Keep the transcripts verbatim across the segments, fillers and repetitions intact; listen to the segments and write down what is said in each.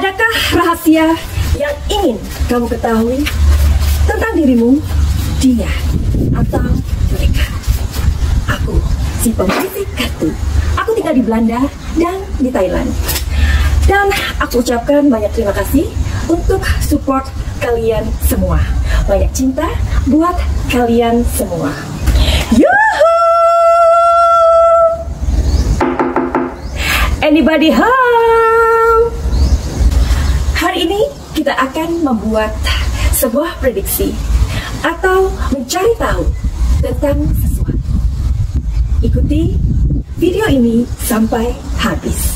Adakah rahasia yang ingin kamu ketahui tentang dirimu, dia, atau mereka? Aku, si pembisik kartu. Aku tinggal di Belanda dan di Thailand. Dan aku ucapkan banyak terima kasih untuk support kalian semua. Banyak cinta buat kalian semua. Yuhu! Anybody home? Hari ini kita akan membuat sebuah prediksi atau mencari tahu tentang sesuatu. Ikuti video ini sampai habis.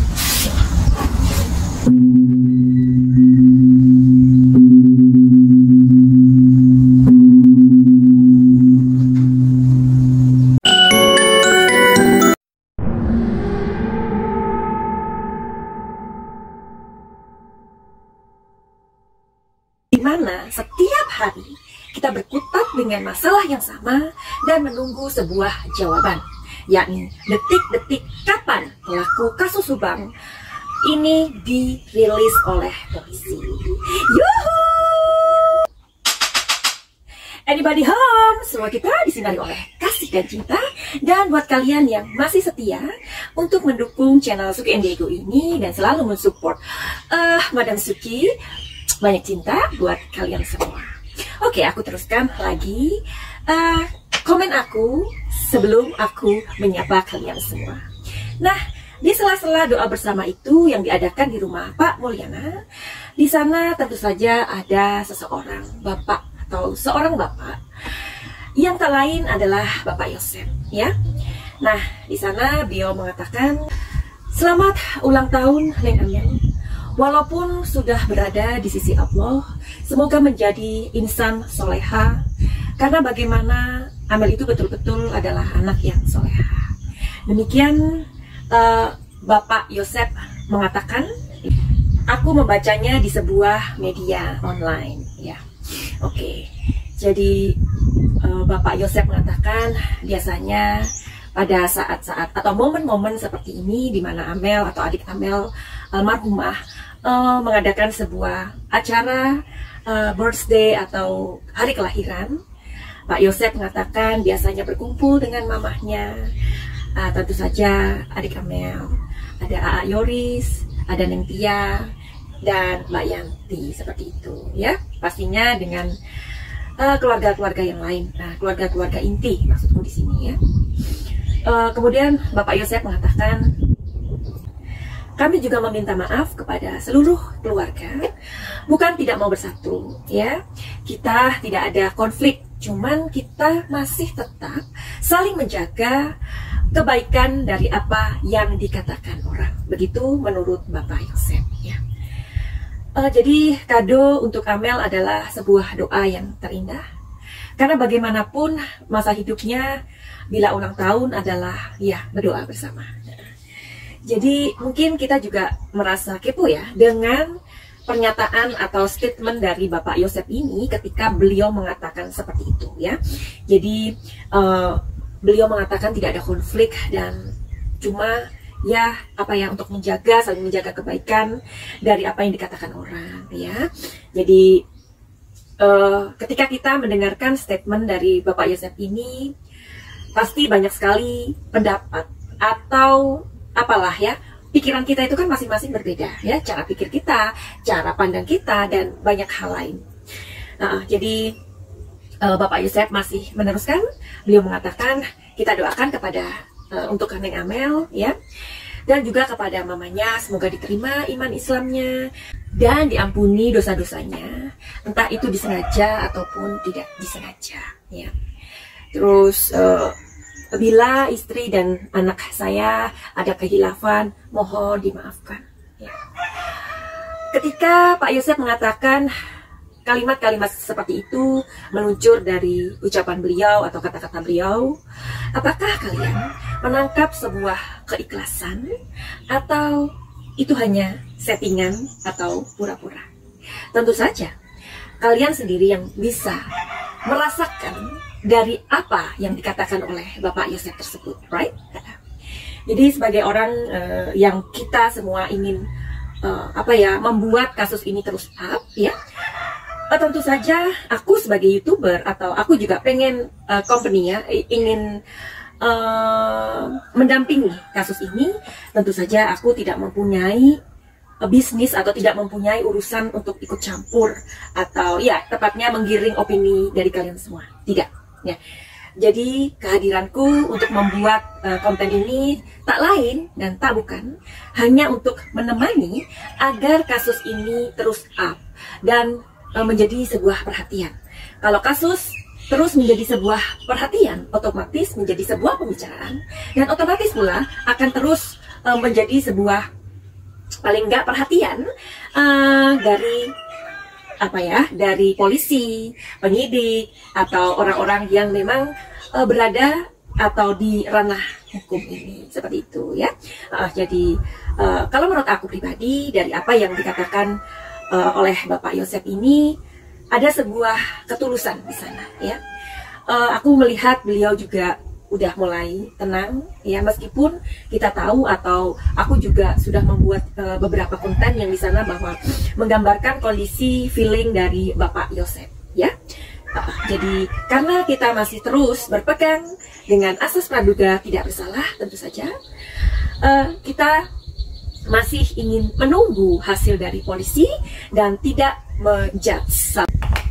Di mana setiap hari kita berkutat dengan masalah yang sama dan menunggu sebuah jawaban, yakni detik-detik kapan pelaku kasus Subang ini dirilis oleh polisi. Yuhu! Anybody home? Semua kita disinari oleh kasih dan cinta. Dan buat kalian yang masih setia untuk mendukung channel Suki and Diego ini dan selalu mensupport uh, Madam Suki, banyak cinta buat kalian semua. Oke, aku teruskan lagi uh, komen aku sebelum aku menyapa kalian semua. Nah, di sela-sela doa bersama itu yang diadakan di rumah Pak Mulyana, di sana tentu saja ada seseorang bapak atau seorang bapak yang tak lain adalah Bapak Yosef, ya. Nah, di sana beliau mengatakan, selamat ulang tahun Neng Amel. Walaupun sudah berada di sisi Allah, semoga menjadi insan soleha, karena bagaimana Amel itu betul-betul adalah anak yang soleha. Demikian Uh, Bapak Yosef mengatakan, aku membacanya di sebuah media online, ya. Oke, okay. Jadi uh, Bapak Yosef mengatakan biasanya pada saat-saat atau momen-momen seperti ini di mana Amel atau adik Amel almarhumah uh, mengadakan sebuah acara uh, birthday atau hari kelahiran, Pak Yosef mengatakan biasanya berkumpul dengan mamahnya. Uh, tentu saja adik Amel, ada A A Yoris, ada Neng Tia, dan Mbak Yanti, seperti itu, ya. Pastinya dengan keluarga-keluarga uh, yang lain, nah keluarga-keluarga inti maksudku di sini, ya. Uh, kemudian Bapak Yosef mengatakan, kami juga meminta maaf kepada seluruh keluarga, bukan tidak mau bersatu, ya. Kita tidak ada konflik, cuman kita masih tetap saling menjaga kebaikan dari apa yang dikatakan orang. Begitu menurut Bapak Yosef, ya. Uh, jadi kado untuk Amel adalah sebuah doa yang terindah, karena bagaimanapun masa hidupnya, bila ulang tahun adalah ya berdoa bersama. Jadi mungkin kita juga merasa kepo ya dengan pernyataan atau statement dari Bapak Yosef ini ketika beliau mengatakan seperti itu, ya. Jadi uh, beliau mengatakan tidak ada konflik dan cuma ya apa ya untuk menjaga, saling menjaga kebaikan dari apa yang dikatakan orang, ya. Jadi uh, ketika kita mendengarkan statement dari Bapak Yosef ini, pasti banyak sekali pendapat atau apalah ya, pikiran kita itu kan masing-masing berbeda, ya, cara pikir kita, cara pandang kita, dan banyak hal lain. Nah, jadi uh, Bapak Yosef masih meneruskan, beliau mengatakan kita doakan kepada uh, untuk Neng Amel, ya, dan juga kepada mamanya, semoga diterima iman Islamnya dan diampuni dosa-dosanya, entah itu disengaja ataupun tidak disengaja, ya. Terus uh, bila istri dan anak saya ada kehilafan, mohon dimaafkan, ya. Ketika Pak Yosef mengatakan kalimat-kalimat seperti itu meluncur dari ucapan beliau atau kata-kata beliau, apakah kalian menangkap sebuah keikhlasan atau itu hanya settingan atau pura-pura? Tentu saja kalian sendiri yang bisa merasakan dari apa yang dikatakan oleh Bapak Yosef tersebut, right? Jadi sebagai orang uh, yang kita semua ingin uh, apa ya membuat kasus ini terus up ya. Uh, tentu saja aku sebagai YouTuber atau aku juga pengen uh, company ya ingin uh, mendampingi kasus ini. Tentu saja aku tidak mempunyai uh, bisnis atau tidak mempunyai urusan untuk ikut campur atau ya tepatnya menggiring opini dari kalian semua. Tidak ya. Jadi kehadiranku untuk membuat uh, konten ini tak lain dan tak bukan hanya untuk menemani agar kasus ini terus up dan uh, menjadi sebuah perhatian. Kalau kasus terus menjadi sebuah perhatian, otomatis menjadi sebuah pembicaraan dan otomatis pula akan terus uh, menjadi sebuah paling nggak perhatian uh, dari apa ya, dari polisi, penyidik, atau orang-orang yang memang uh, berada atau di ranah hukum ini, seperti itu ya. Uh, jadi uh, kalau menurut aku pribadi dari apa yang dikatakan uh, oleh Bapak Yosep ini ada sebuah ketulusan di sana ya. Uh, aku melihat beliau juga udah mulai tenang ya, meskipun kita tahu atau aku juga sudah membuat uh, beberapa konten yang di sana bahwa menggambarkan kondisi feeling dari Bapak Yosep ya. Uh, jadi karena kita masih terus berpegang dengan asas praduga tidak bersalah, tentu saja uh, kita masih ingin menunggu hasil dari polisi dan tidak menjudge.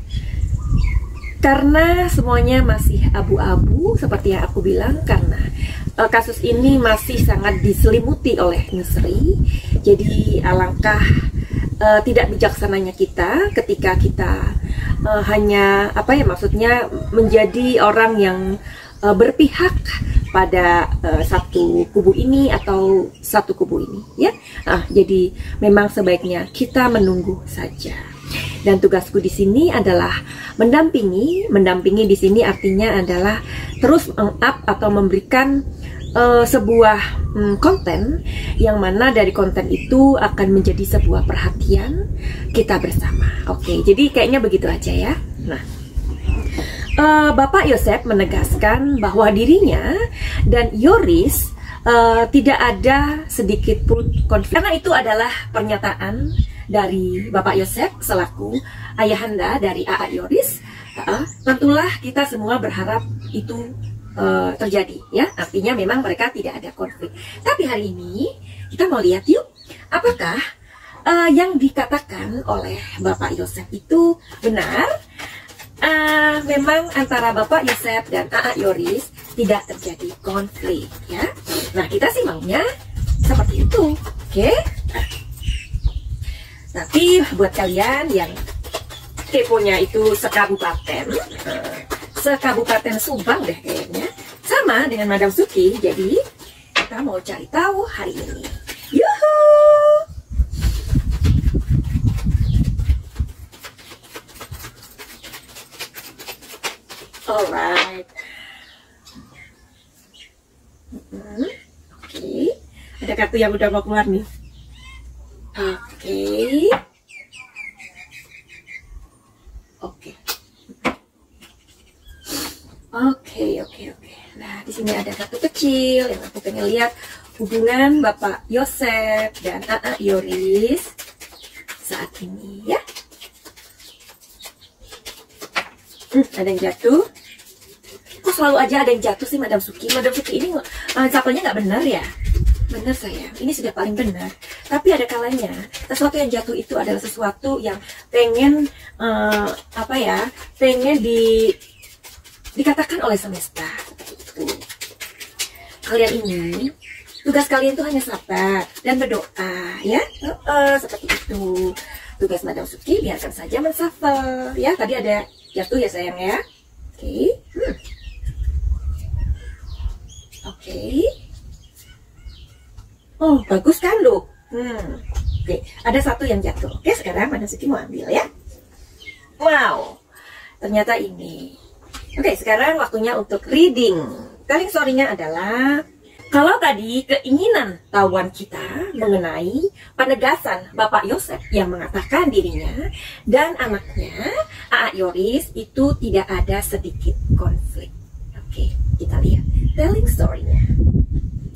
Karena semuanya masih abu-abu seperti yang aku bilang, karena uh, kasus ini masih sangat diselimuti oleh misteri. Jadi alangkah uh, tidak bijaksananya kita ketika kita uh, hanya apa ya maksudnya menjadi orang yang uh, berpihak pada uh, satu kubu ini atau satu kubu ini ya. Uh, jadi memang sebaiknya kita menunggu saja. Dan tugasku di sini adalah mendampingi, mendampingi di sini artinya adalah terus meng-up atau memberikan uh, sebuah um, konten yang mana dari konten itu akan menjadi sebuah perhatian kita bersama. Oke, jadi kayaknya begitu aja ya. Nah, uh, Bapak Yosep menegaskan bahwa dirinya dan Yoris uh, tidak ada sedikit pun konflik, karena itu adalah pernyataan dari Bapak Yosep selaku ayahanda dari A A Yoris. Uh, tentulah kita semua berharap itu uh, terjadi ya, artinya memang mereka tidak ada konflik. Tapi hari ini kita mau lihat yuk, apakah uh, yang dikatakan oleh Bapak Yosep itu benar? Uh, memang antara Bapak Yosep dan A A Yoris tidak terjadi konflik ya. Nah, kita sih maunya seperti itu, oke? Okay? Tapi buat kalian yang keponya itu sekabupaten, sekabupaten Subang deh kayaknya, sama dengan Madam Suki, jadi kita mau cari tahu hari ini. Yuhu! Alright. Hmm, Oke, okay. Ada kartu yang udah mau keluar nih. Oke, oke, oke, oke, oke. Nah, di sini ada kartu kecil yang aku pengen lihat hubungan Bapak Yosep dan A A Yoris saat ini ya. Hmm, ada yang jatuh. Kok selalu aja ada yang jatuh sih, Madam Suki? Madam Suki ini uh, capelnya nggak benar ya? Benar sayang, ini sudah paling benar. Tapi ada kalanya sesuatu yang jatuh itu adalah sesuatu yang pengen uh, apa ya, pengen di dikatakan oleh semesta. Itu. Kalian ini tugas kalian itu hanya sabar dan berdoa ya, uh, uh, seperti itu. Tugas Madam Suki biarkan saja menshuffle ya. Tadi ada jatuh ya sayang ya. Oke, okay. hmm. oke. Okay. Oh, bagus kan, Lu? Hmm. Oke, ada satu yang jatuh. Oke, sekarang Madam Suki mau ambil ya. Wow, ternyata ini. Oke, sekarang waktunya untuk reading. Telling story-nya adalah, kalau tadi keinginan tahuan kita mengenai penegasan Bapak Yosep yang mengatakan dirinya dan anaknya A A Yoris itu tidak ada sedikit konflik. Oke, kita lihat telling story-nya.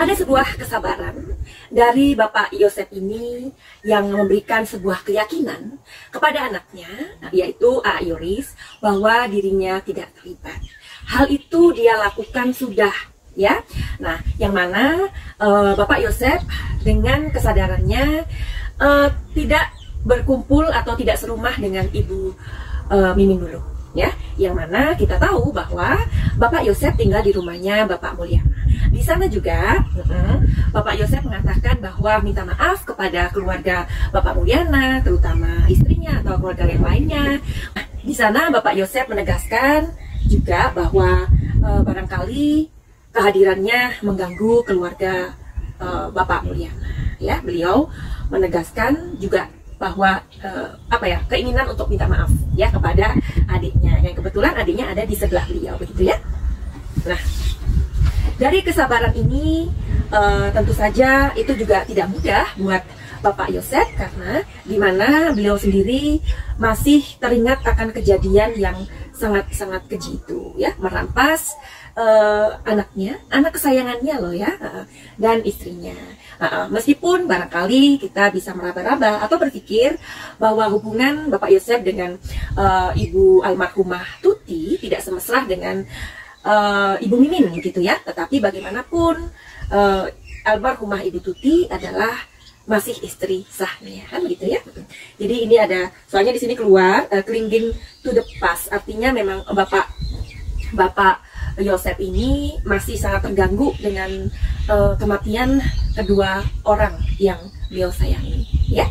ada sebuah kesabaran dari Bapak Yosef ini yang memberikan sebuah keyakinan kepada anaknya, yaitu A A Yoris, bahwa dirinya tidak terlibat. Hal itu dia lakukan sudah, ya. Nah, yang mana uh, Bapak Yosef dengan kesadarannya uh, tidak berkumpul atau tidak serumah dengan Ibu uh, Mimin dulu, ya. Yang mana kita tahu bahwa Bapak Yosef tinggal di rumahnya Bapak Mulyana. Di sana juga uh, Bapak Yosef mengatakan bahwa minta maaf kepada keluarga Bapak Mulyana, terutama istrinya atau keluarga yang lainnya. Nah, di sana Bapak Yosef menegaskan juga bahwa uh, barangkali kehadirannya mengganggu keluarga uh, Bapak Mulyana. Ya, beliau menegaskan juga bahwa uh, apa ya keinginan untuk minta maaf ya kepada adiknya, yang kebetulan adiknya ada di sebelah beliau, begitu ya. Nah, dari kesabaran ini uh, tentu saja itu juga tidak mudah buat Bapak Yosef, karena dimana beliau sendiri masih teringat akan kejadian yang sangat-sangat keji itu, ya, merampas uh, anaknya, anak kesayangannya loh ya, uh, dan istrinya. Uh, meskipun barangkali kita bisa meraba-raba atau berpikir bahwa hubungan Bapak Yosef dengan uh, Ibu almarhumah Tuti tidak semesra dengan uh, Ibu Mimin gitu ya, tetapi bagaimanapun uh, almarhumah Ibu Tuti adalah masih istri sahnya, kan gitu ya. Jadi ini ada, soalnya di sini keluar uh, clinging to the past, artinya memang bapak bapak Yosef ini masih sangat terganggu dengan uh, kematian kedua orang yang beliau sayangi, ya.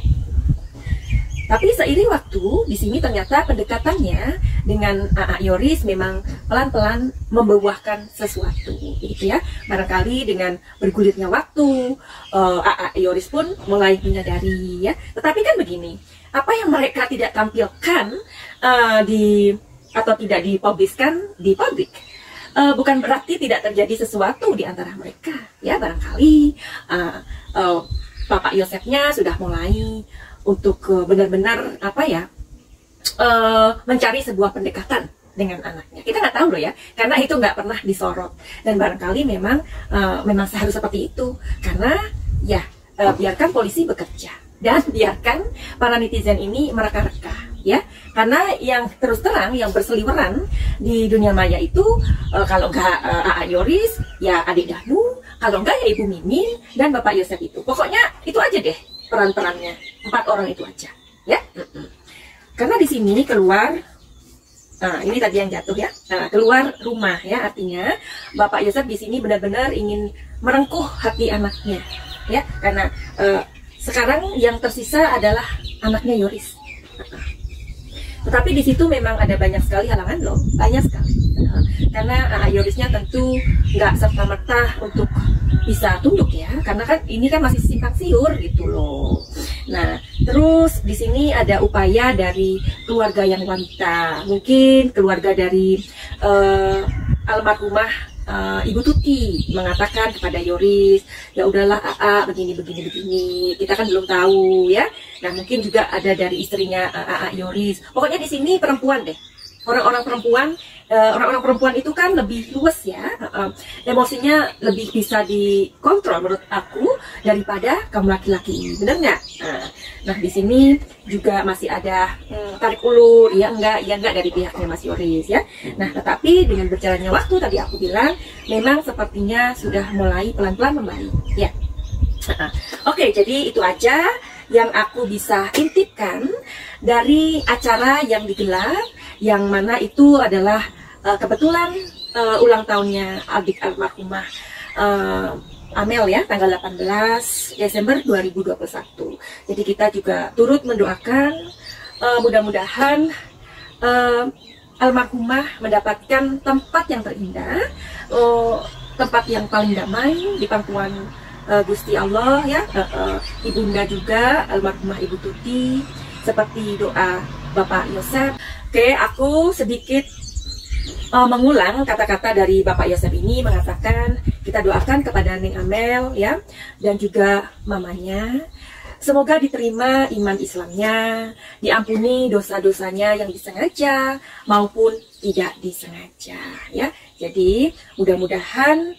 Tapi seiring waktu, di sini ternyata pendekatannya dengan A A Yoris memang pelan-pelan membuahkan sesuatu, gitu ya. Barangkali dengan bergulirnya waktu, uh, A A Yoris pun mulai menyadari, ya. Tetapi kan begini, apa yang mereka tidak tampilkan uh, di atau tidak dipubliskan di publik, uh, bukan berarti tidak terjadi sesuatu di antara mereka, ya. Barangkali uh, uh, Bapak Yosefnya sudah mulai untuk uh, benar-benar apa ya uh, mencari sebuah pendekatan dengan anaknya. Kita nggak tahu loh ya, karena itu nggak pernah disorot, dan barangkali memang uh, memang harus seperti itu, karena ya uh, biarkan polisi bekerja dan biarkan para netizen ini mereka-reka, ya, karena yang terus terang yang berseliweran di dunia maya itu uh, kalau nggak uh, A A Yoris ya adik Danu, kalau nggak ya Ibu Mimin dan Bapak Yosef itu. Pokoknya itu aja deh peran-perannya, empat orang itu aja, ya. Mm-mm. Karena di sini keluar, nah ini tadi yang jatuh ya, nah, keluar rumah ya, artinya Bapak Yosef di sini benar-benar ingin merengkuh hati anaknya, ya, karena uh, sekarang yang tersisa adalah anaknya Yoris. Tetapi di situ memang ada banyak sekali halangan loh, banyak sekali. Karena A A Yorisnya tentu nggak serta-merta untuk bisa tunduk ya, karena kan ini kan masih simpang siur gitu loh. Nah, terus di sini ada upaya dari keluarga yang wanita, mungkin keluarga dari uh, almarhumah uh, Ibu Tuti mengatakan kepada Yoris, ya udahlah A A begini begini begini, kita kan belum tahu ya. Nah, mungkin juga ada dari istrinya uh, A A Yoris. Pokoknya di sini perempuan deh. Orang-orang perempuan, orang-orang uh, perempuan itu kan lebih luas ya, uh, uh, emosinya lebih bisa dikontrol menurut aku daripada kaum laki-laki ini, benar nggak? Nah, nah di sini juga masih ada hmm, tarik ulur, ya enggak, ya enggak dari pihaknya Mas Yoris ya. Nah, tetapi dengan berjalannya waktu tadi aku bilang, memang sepertinya sudah mulai pelan-pelan membaik, ya. Uh, Oke, okay, jadi itu aja yang aku bisa intipkan dari acara yang digelar, yang mana itu adalah uh, kebetulan uh, ulang tahunnya adik almarhumah uh, Amel ya, tanggal delapan belas Desember dua ribu dua puluh satu. Jadi kita juga turut mendoakan uh, mudah-mudahan uh, almarhumah mendapatkan tempat yang terindah, uh, tempat yang paling damai di pangkuan uh, Gusti Allah ya, uh, uh, ibunda juga almarhumah Ibu Tuti, seperti doa Bapak Yosef. Oke, aku sedikit uh, mengulang kata-kata dari Bapak Yosef ini, mengatakan kita doakan kepada Neng Amel ya, dan juga mamanya, semoga diterima iman Islamnya, diampuni dosa-dosanya yang disengaja maupun tidak disengaja ya. Jadi mudah-mudahan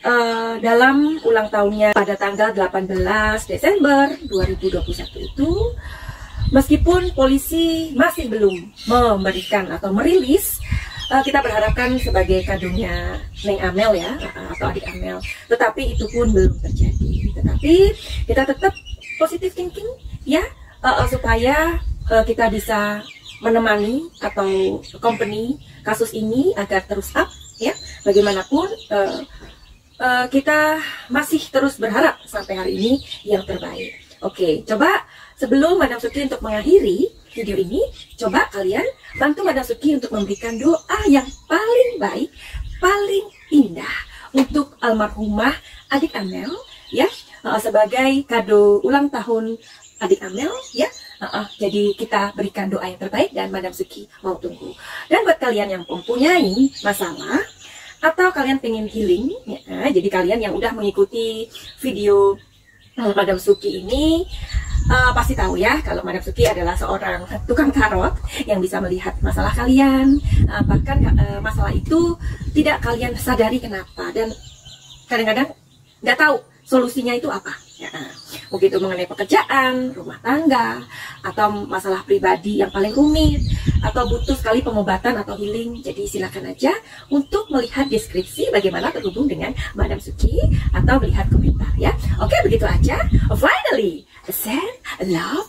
uh, dalam ulang tahunnya pada tanggal delapan belas Desember dua ribu dua puluh satu itu, meskipun polisi masih belum memberikan atau merilis, uh, kita berharapkan sebagai kadonya Neng Amel ya, atau adik Amel, tetapi itu pun belum terjadi. Tetapi kita tetap positive thinking ya, uh, uh, supaya uh, kita bisa menemani atau company kasus ini agar terus up ya. Bagaimanapun uh, uh, kita masih terus berharap sampai hari ini yang terbaik. Oke, coba sebelum Madam Suki untuk mengakhiri video ini, coba kalian bantu Madam Suki untuk memberikan doa yang paling baik, paling indah untuk almarhumah adik Amel ya, uh, sebagai kado ulang tahun adik Amel ya. Uh, uh, jadi kita berikan doa yang terbaik dan Madam Suki mau tunggu. Dan buat kalian yang mempunyai masalah atau kalian pengen healing ya, jadi kalian yang udah mengikuti video uh, Madam Suki ini uh, pasti tahu ya kalau Madam Suki adalah seorang tukang tarot yang bisa melihat masalah kalian, uh, bahkan uh, masalah itu tidak kalian sadari kenapa, dan kadang-kadang nggak tahu solusinya itu apa ya. Begitu mengenai pekerjaan, rumah tangga, atau masalah pribadi yang paling rumit, atau butuh sekali pengobatan atau healing. Jadi silakan aja untuk melihat deskripsi bagaimana terhubung dengan Madam Suki atau melihat komentar ya. Oke, begitu aja. Finally, send love